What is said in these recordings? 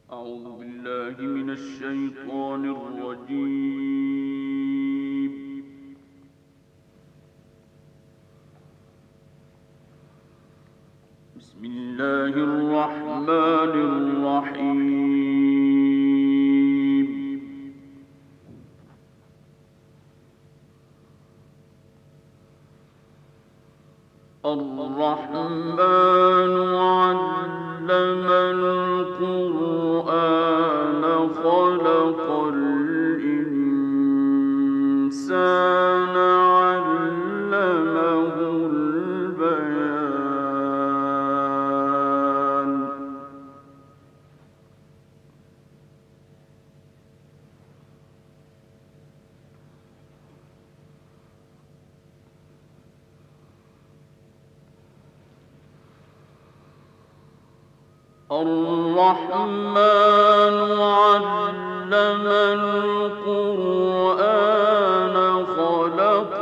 أعوذ بالله من الشيطان الرجيم. بسم الله الرحمن الرحيم. الرحمن علم القرآن خلق الإنسان علمه البيان. الرحمن علم القرآن خلق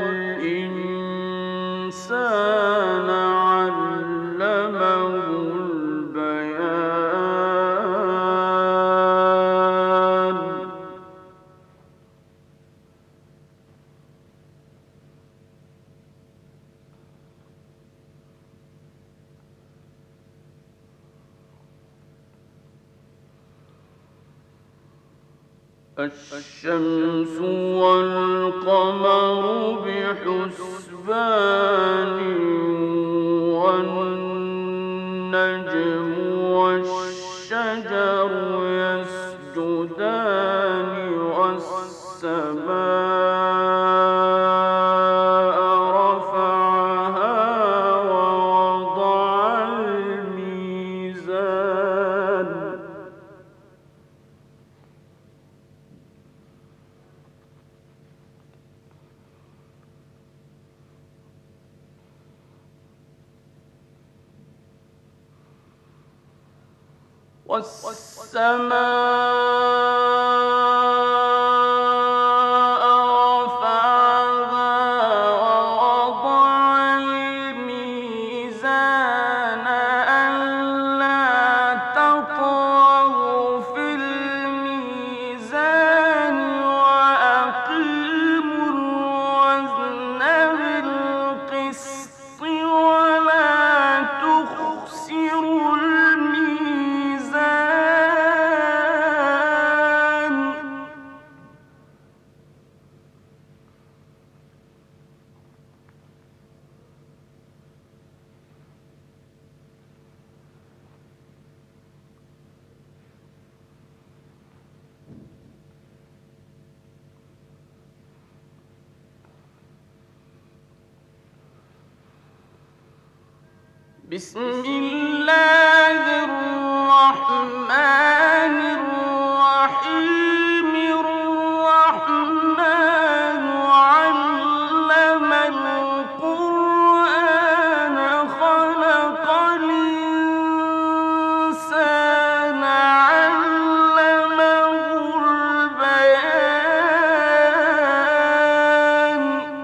الإنسان علمه البيان. الشمس والقمر بحسبان والنجم والشجر يسجدان والسماء رفعها ووضع الميزان. والسماء رفعها ووضع الميزان ألا تطغوا في الميزان وأقيموا الوزن بالقسط ولا تخسروا بسم الله الرحمن الرحيم. الرحمن علم القرآن خلق الإنسان علمه البيان.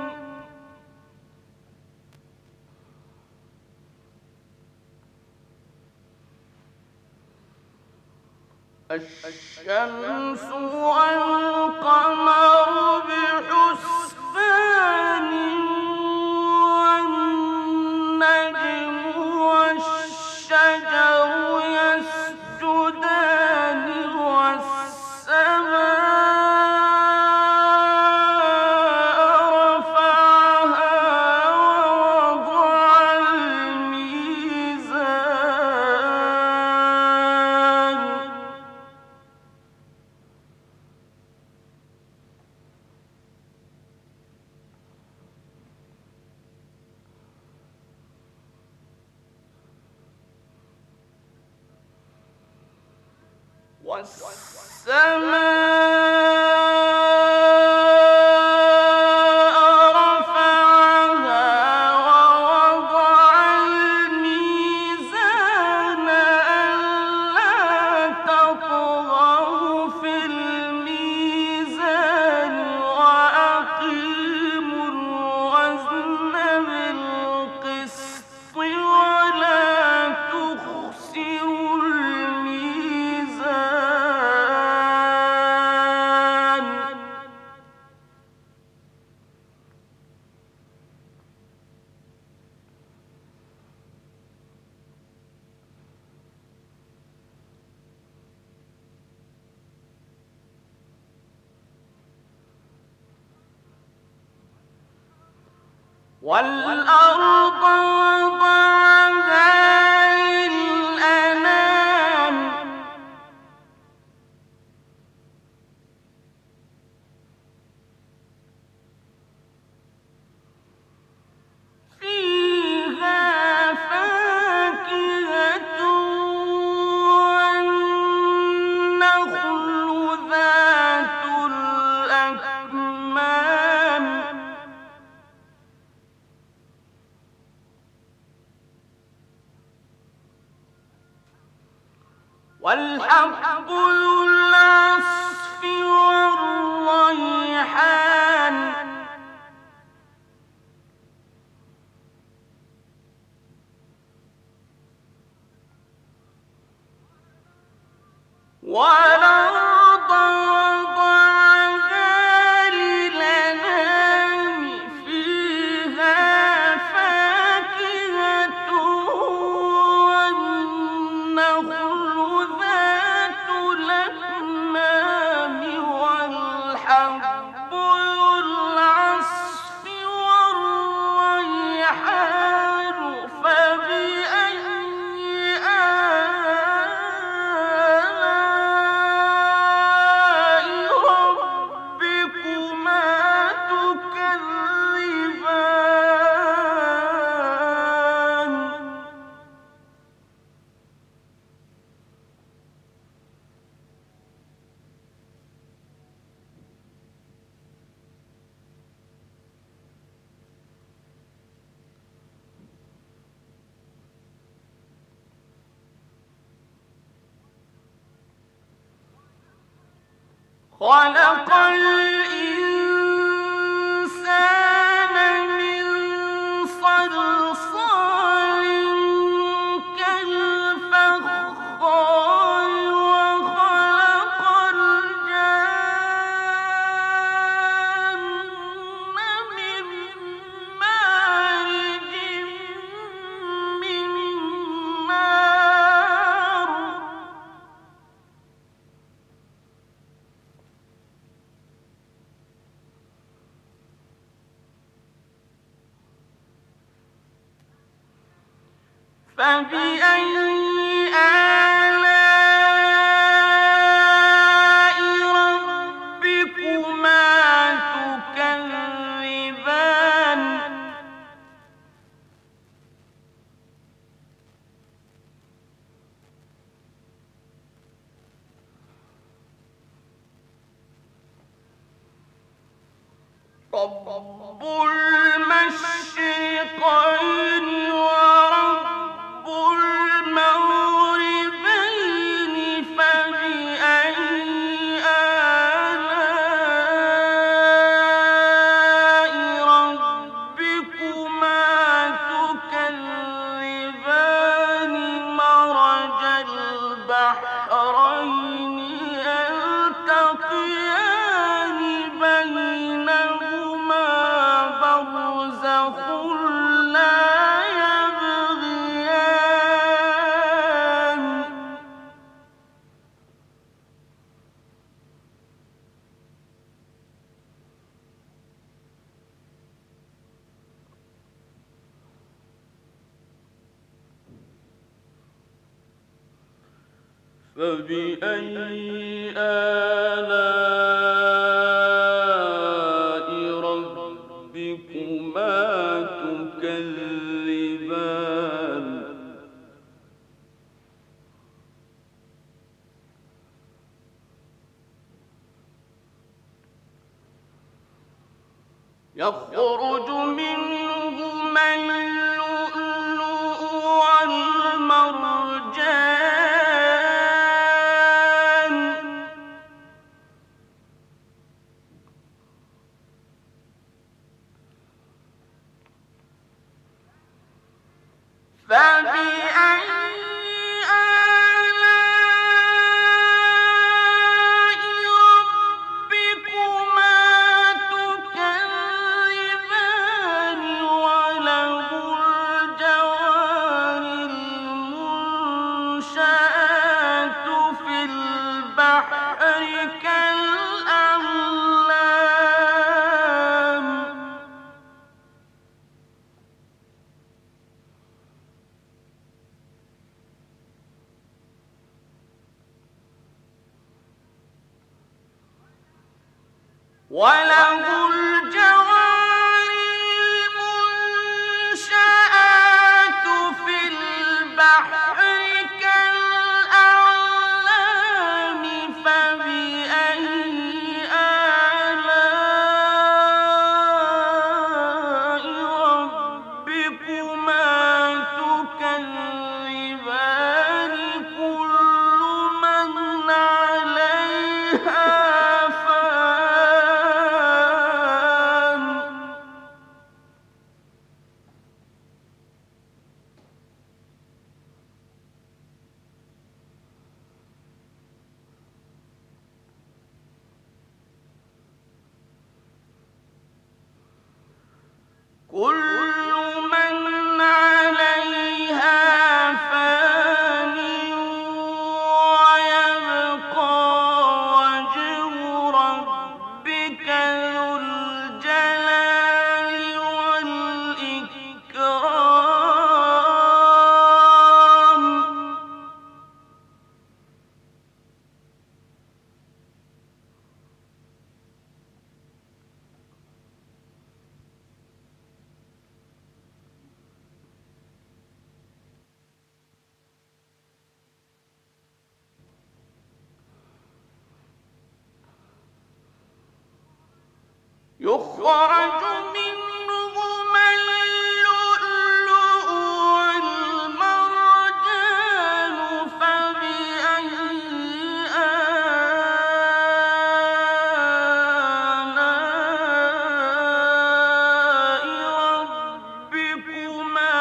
الشمس والقمر بحسبان والنجم والشجر يسجدان والسماء رفعها ووضع الميزان. والسماء رفعها ووضع الميزان ألا تطغوا في الميزان وأقيموا الوزن بالقسط ولا تخسروا الميزان. والأرض وضعها للأنام فيها فاكهة والنخل ذات الأكمام والحب ذو العصف والريحان والأرض وضعها للأنام فيها فاكهة والنخل ذات الأكمام والحب ذو العصف والريحان فبأي آلاء ربكما تكذبان خلق الإنسان من صلصال كالفخار وخلق الجان من مارج من نار فبأي آلاء ربكما تكذبان رب المشرقين ورب المغربين فبأي آلاء ربكما تكذبان مرج البحرين يلتقيان بينهما برزخ لا يبغيان فبأي آلاء ربكما تكذبان يخرج منهما اللؤلؤ والمرجان فبأي آلاء ربكما تكذبان وله وله الجوار المنشآت في البحر كالأعلام فبأي آلاء ربكما تكذبان كل من عليها فان كل من عليها فان ويبقى وجه ربك ذو الجلال والإكرام يخرج منهما اللؤلؤ والمرجان فبأي آلاء ربكما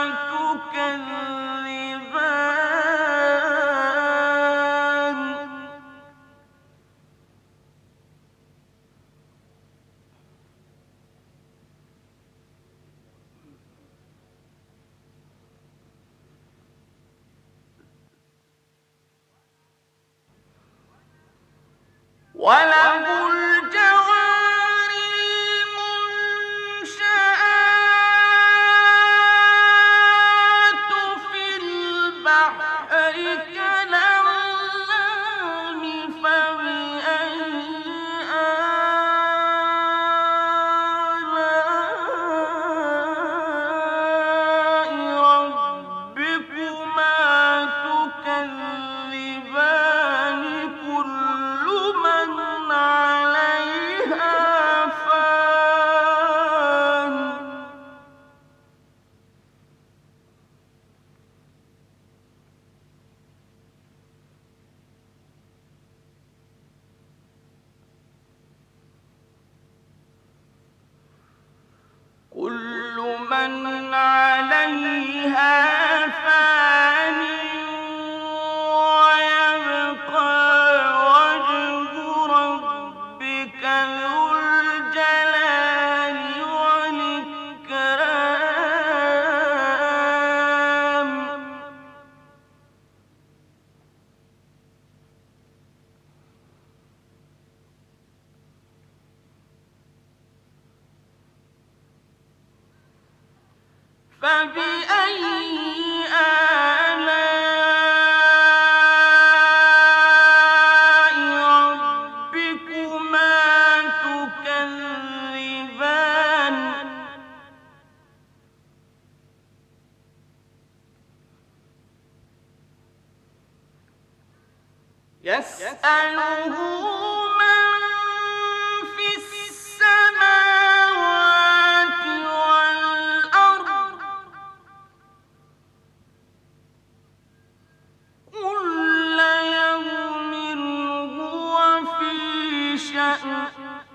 تكذبان وله الجوار المنشآت في البحر كالأعلام فبأي آلاء ربكما تكذبان كل من عليها فان كل من عليها فان ويبقى وجه ربك ذو الجلال والإكرام فبأي آلاء ربكما تكذبان يسأله من في السماوات والأرض كل يوم هو في شأن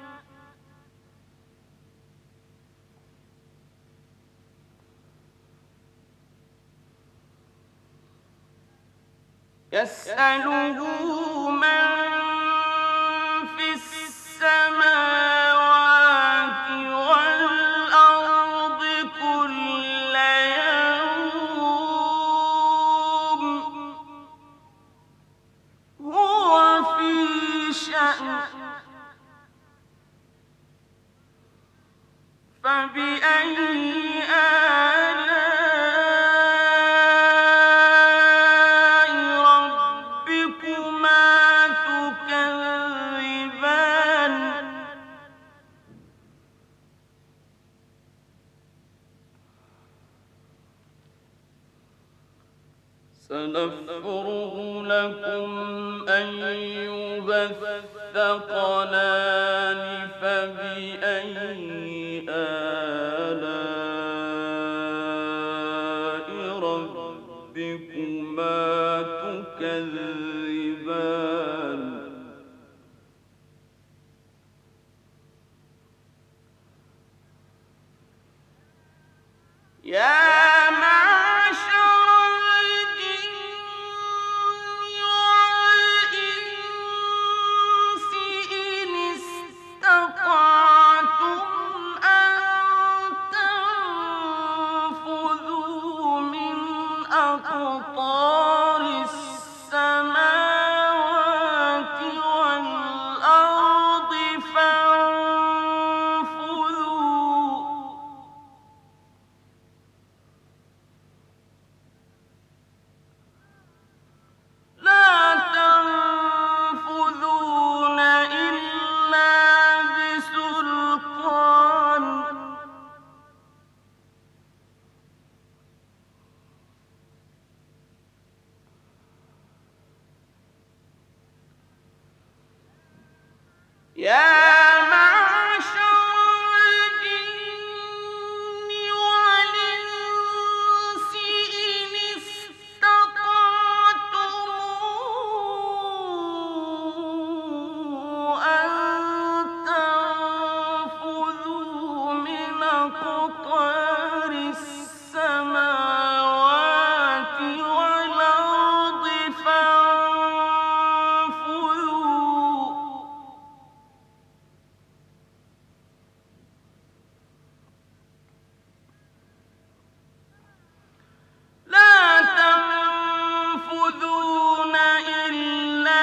يسأله من في السماوات والأرض كل يوم هو في شأن فبأي آلاء ربكما تكذبان سنفرغ لكم أيها الثقلان فبأي آلاء ربكما تكذبان يا معشر الجن والإنس إن استطعتم أن تنفذوا من أقطار السماوات والأرض فانفذوا لا تنفذون إلا بسلطان يا معشر الجن والإنس إن استطعتم أن تنفذوا من أقطار السماوات والأرض فانفذوا لا تنفذون إلا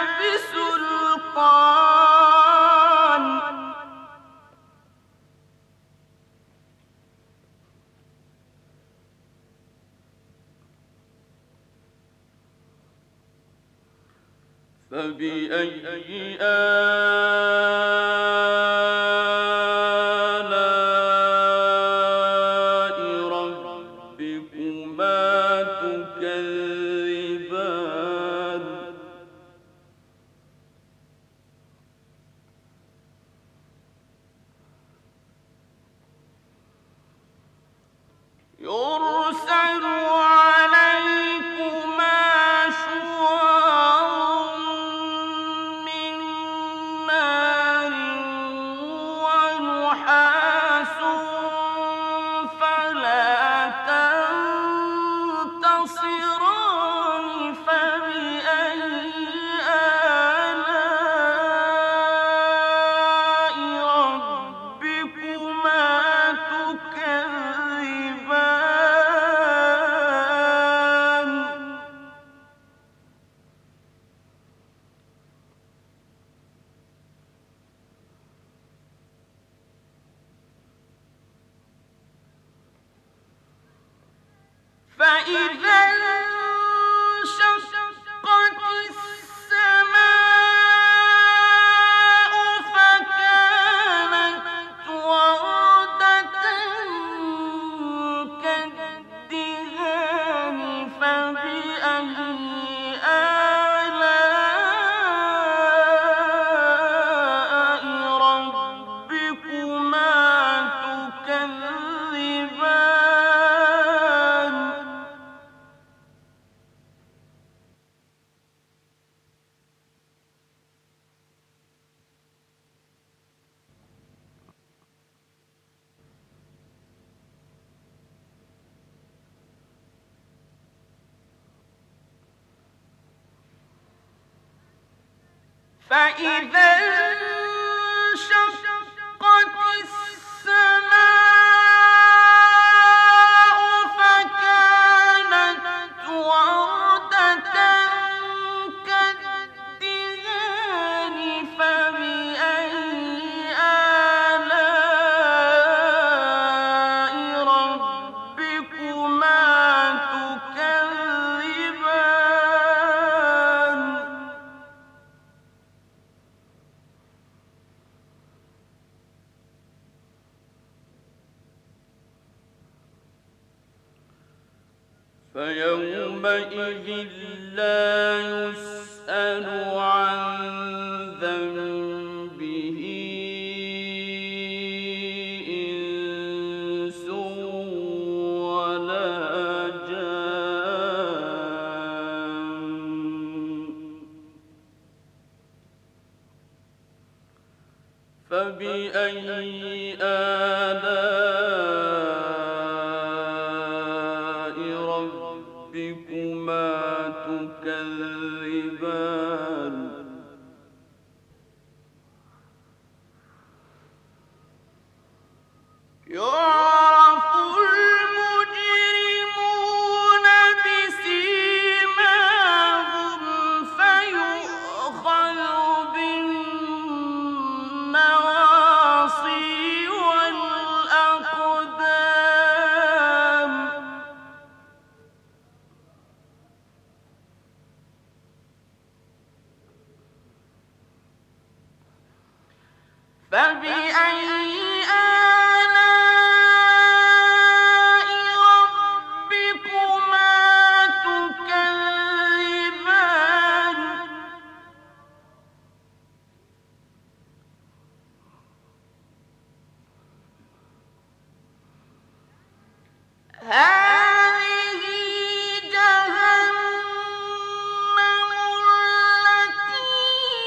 بسلطان فبأي آلاء ربكما تكذبان يرسل عليكما شواظ من نار ونحاس فلا تنتصران فبأي آلاء ربكما تكذبان فإذا انشقت السماء فكانت وردة كالدهان فبأي آلاء ربكما تكذبان فإذا انشقت السماء فكانت وردة كالدهان فبأي آلاء ربكما تكذبان فيومئذ لا يسأل عن ذنبه إنس ولا جان. فبأي آلاء ربكما تكذبان. يعرف المجرمون بسيماهم فيؤخذ بالنواصي والأقدام. فبأي آلاء ربكما تكذبان. هذه جهنم التي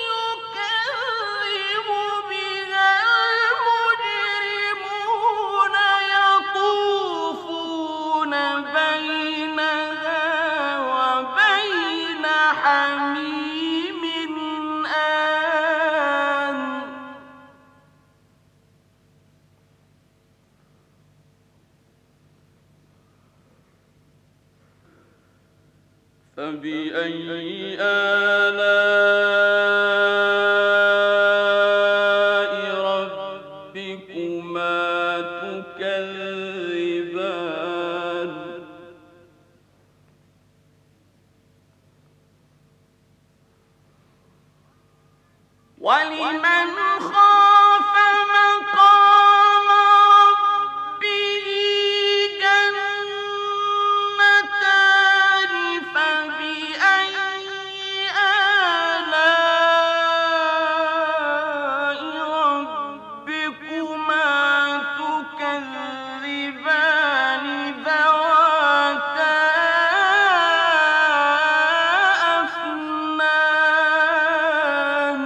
يكذب بها المجرمون يطوفون بينها وبين حميم آن. فبأي آلاء ربكما تكذبان. ولمن خاف مقام ربه جنتان. فبأي آلاء ربكما تكذبان ذواتا أفنان.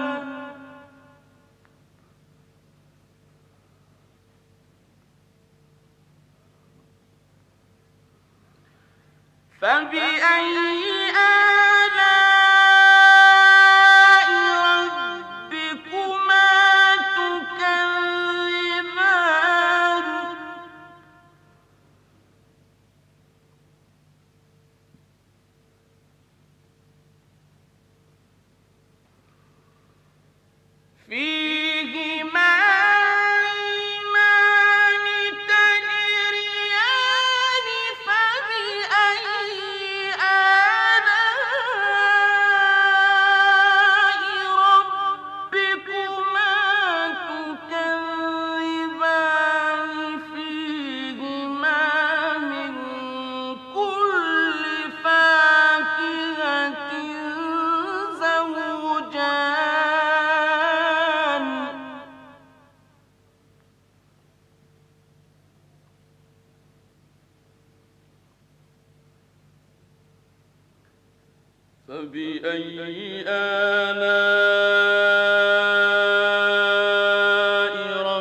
فبأي آلاء ربكما تكذبان. فيهما عينان تجريان. فبأي آلاء ربكما تكذبان. فيهما من كل فاكهة زوجان. فبأي آلاء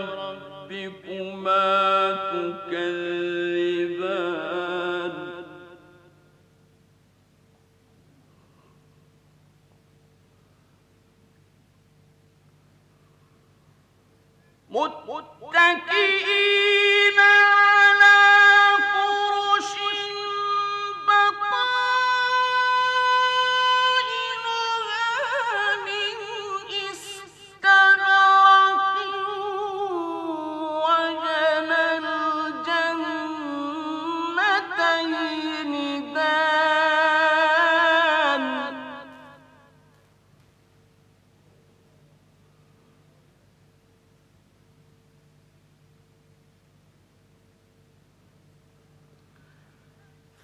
ربكما تكذبان. متكئين على فرش بطائنها من استبرق وجنى الجنتين دان.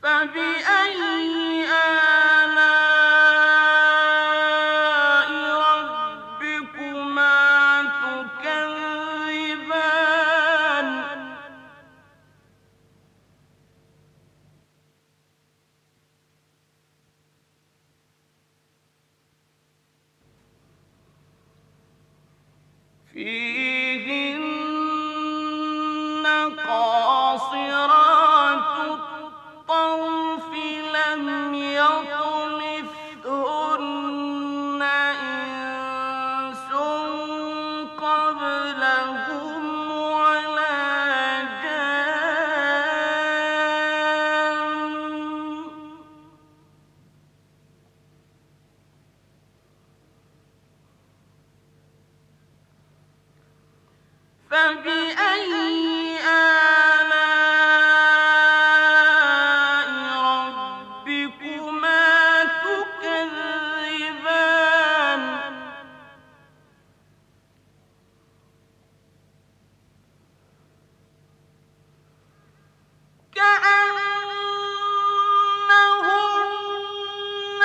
فبأي آلاء ربكما تكذبان فيهن قاصرات الطرف لم يطمثهن إنس قبلهم ولا جان فبأي آلاء ربكما تكذبان كأنهن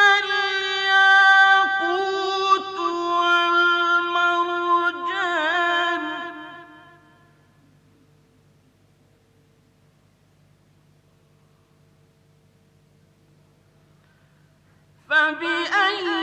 الياقوت والمرجان فبأي